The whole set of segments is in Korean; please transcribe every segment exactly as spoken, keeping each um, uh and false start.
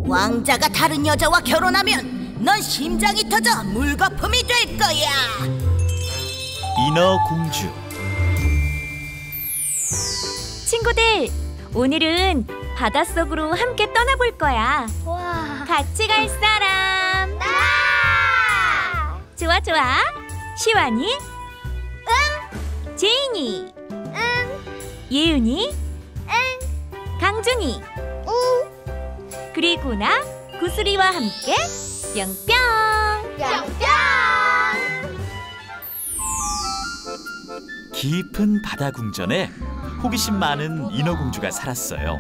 왕자가 다른 여자와 결혼하면 넌 심장이 터져 물거품이 될 거야. 인어공주. 친구들, 오늘은 바닷속으로 함께 떠나볼 거야. 와. 같이 갈 사람? 나! 좋아 좋아. 시완이? 응. 제인이? 응. 예은이? 응. 강준이? 응. 그리고 나 구슬이와 함께 뿅뿅. 뿅뿅. 깊은 바다 궁전에 호기심 많은 인어공주가 살았어요.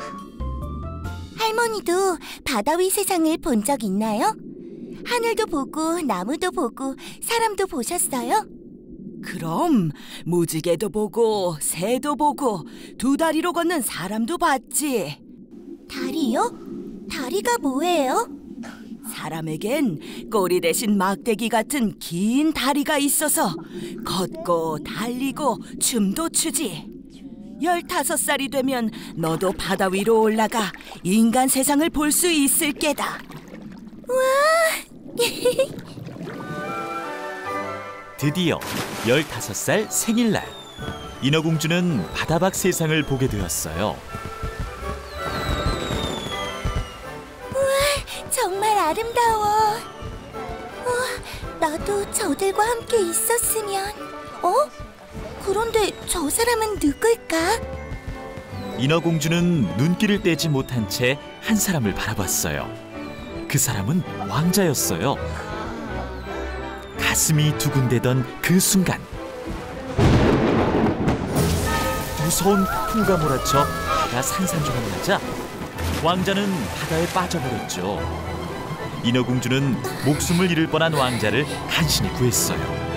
할머니도 바다 위 세상을 본 적 있나요? 하늘도 보고 나무도 보고 사람도 보셨어요? 그럼 무지개도 보고 새도 보고 두 다리로 걷는 사람도 봤지. 다리요? 다리가 뭐예요? 사람에겐 꼬리 대신 막대기 같은 긴 다리가 있어서 걷고 달리고 춤도 추지. 열다섯 살이 되면 너도 바다 위로 올라가 인간 세상을 볼 수 있을 게다. 드디어 열다섯 살 생일날, 인어공주는 바다 밖 세상을 보게 되었어요. 정말 아름다워. 우와, 나도 저들과 함께 있었으면. 어? 그런데 저 사람은 누굴까? 인어공주는 눈길을 떼지 못한 채 한 사람을 바라봤어요. 그 사람은 왕자였어요. 가슴이 두근대던 그 순간, 무서운 폭풍우가 몰아쳐 바다 산산조각 나자 왕자는 바다에 빠져버렸죠. 인어공주는 목숨을 잃을 뻔한 왕자를 간신히 구했어요.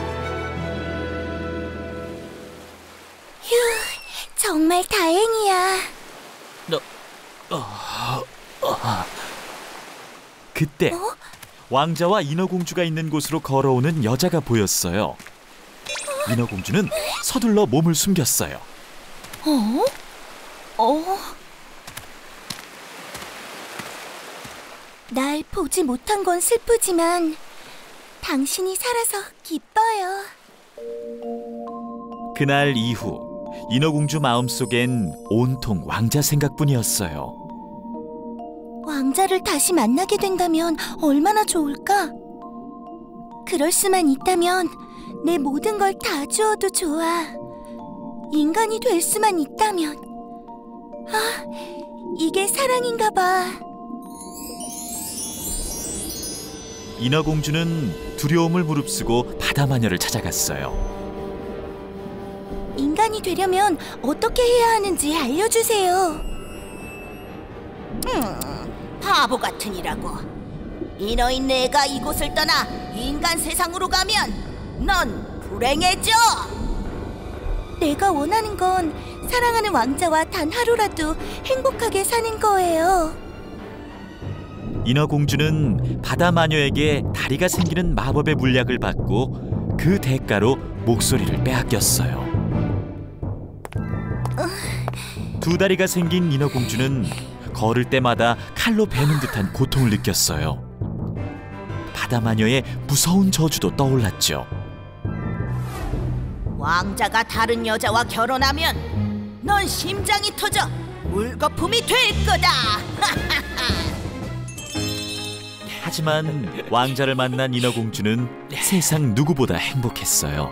휴, 정말 다행이야. 어, 어, 어. 그때 어? 왕자와 인어공주가 있는 곳으로 걸어오는 여자가 보였어요. 인어공주는 서둘러 몸을 숨겼어요. 어? 어? 날 보지 못한 건 슬프지만 당신이 살아서 기뻐요. 그날 이후 인어공주 마음속엔 온통 왕자 생각뿐이었어요. 왕자를 다시 만나게 된다면 얼마나 좋을까? 그럴 수만 있다면 내 모든 걸 다 주어도 좋아. 인간이 될 수만 있다면. 아, 이게 사랑인가 봐. 인어공주는 두려움을 무릅쓰고 바다마녀를 찾아갔어요. 인간이 되려면 어떻게 해야 하는지 알려주세요. 음, 바보 같으니라고. 인어인 내가 이곳을 떠나 인간 세상으로 가면 넌 불행해져. 내가 원하는 건 사랑하는 왕자와 단 하루라도 행복하게 사는 거예요. 인어공주는 바다마녀에게 다리가 생기는 마법의 물약을 받고 그 대가로 목소리를 빼앗겼어요. 두 다리가 생긴 인어공주는 걸을 때마다 칼로 베는 듯한 고통을 느꼈어요. 바다마녀의 무서운 저주도 떠올랐죠. 왕자가 다른 여자와 결혼하면 넌 심장이 터져 물거품이 될 거다. 하지만 왕자를 만난 인어공주는 세상 누구보다 행복했어요.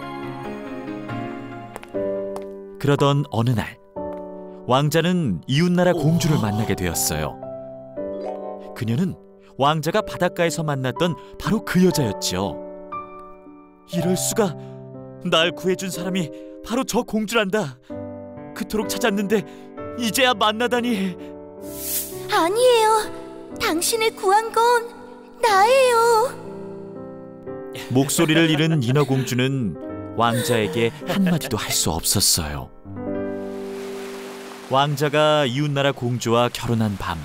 그러던 어느 날, 왕자는 이웃나라 공주를 만나게 되었어요. 그녀는 왕자가 바닷가에서 만났던 바로 그 여자였죠. 이럴 수가! 날 구해준 사람이 바로 저 공주란다. 그토록 찾았는데 이제야 만나다니. 아니에요. 당신을 구한 건 나예요. 목소리를 잃은 인어공주는 왕자에게 한마디도 할 수 없었어요. 왕자가 이웃나라 공주와 결혼한 밤,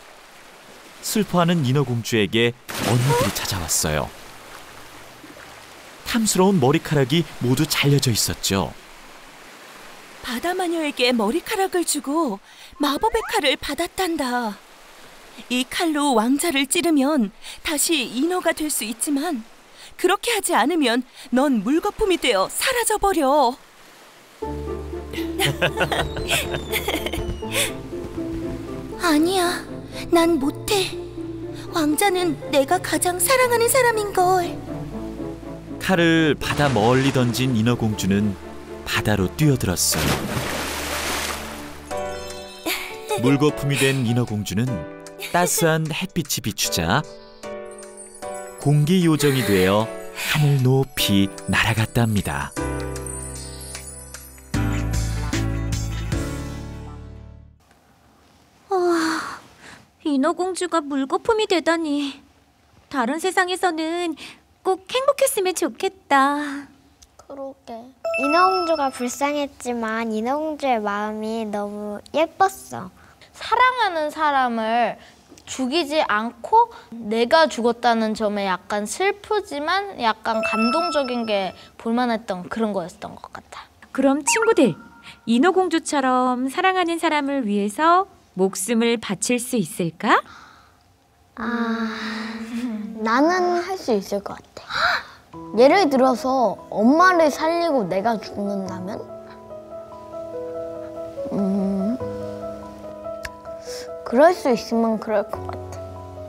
슬퍼하는 인어공주에게 언니들이 찾아왔어요. 탐스러운 머리카락이 모두 잘려져 있었죠. 바다마녀에게 머리카락을 주고 마법의 칼을 받았단다. 이 칼로 왕자를 찌르면 다시 인어가 될 수 있지만 그렇게 하지 않으면 넌 물거품이 되어 사라져버려. 아니야, 난 못해. 왕자는 내가 가장 사랑하는 사람인걸. 칼을 바다 멀리 던진 인어공주는 바다로 뛰어들었어요. 물거품이 된 인어공주는 따스한 햇빛이 비추자 공기 요정이 되어 하늘 높이 날아갔답니다. 인어공주가 물거품이 되다니. 다른 세상에서는 꼭 행복했으면 좋겠다. 그러게. 인어공주가 불쌍했지만 인어공주의 마음이 너무 예뻤어. 사랑하는 사람을 죽이지 않고 내가 죽었다는 점에 약간 슬프지만 약간 감동적인 게 볼만했던 그런 거였던 것 같아. 그럼 친구들, 인어공주처럼 사랑하는 사람을 위해서 목숨을 바칠 수 있을까? 아, 나는 할 수 있을 것 같아. 예를 들어서 엄마를 살리고 내가 죽는다면? 음, 그럴 수 있으면 그럴 것 같아.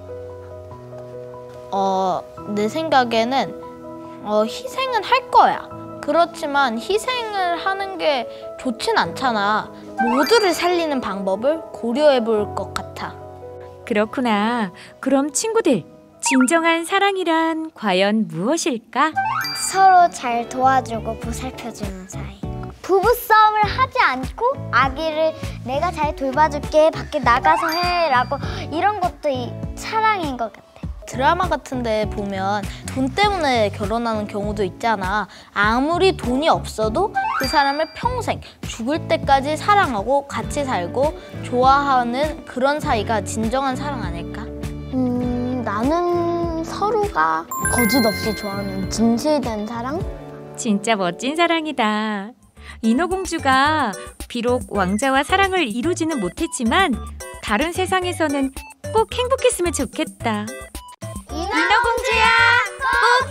어, 내 생각에는 어, 희생은 할 거야. 그렇지만 희생을 하는 게 좋진 않잖아. 모두를 살리는 방법을 고려해 볼 것 같아. 그렇구나. 그럼 친구들, 진정한 사랑이란 과연 무엇일까? 서로 잘 도와주고 보살펴주는 사이. 부부싸움을 하지 않고 아기를 내가 잘 돌봐줄게, 밖에 나가서 해라고, 이런 것도 이 사랑인 것 같아. 드라마 같은 데 보면 돈 때문에 결혼하는 경우도 있잖아. 아무리 돈이 없어도 그 사람을 평생 죽을 때까지 사랑하고 같이 살고 좋아하는 그런 사이가 진정한 사랑 아닐까? 음, 나는 서로가 거짓 없이 좋아하는 진실된 사랑? 진짜 멋진 사랑이다. 인어공주가 비록 왕자와 사랑을 이루지는 못했지만 다른 세상에서는 꼭 행복했으면 좋겠다. 인어공주야, 꼭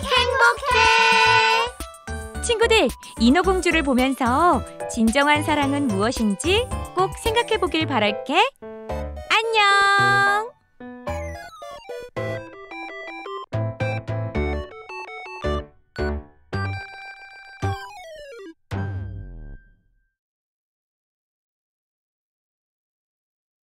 행복해! 친구들, 인어공주를 보면서 진정한 사랑은 무엇인지 꼭 생각해 보길 바랄게.